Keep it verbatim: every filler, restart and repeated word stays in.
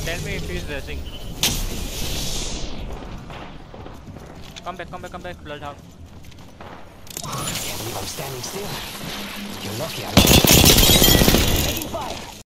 Tell me if he's resing. Come back, come back, come back, Bloodhound. Can't believe I'm standing still. You're lucky I don't. Taking fire.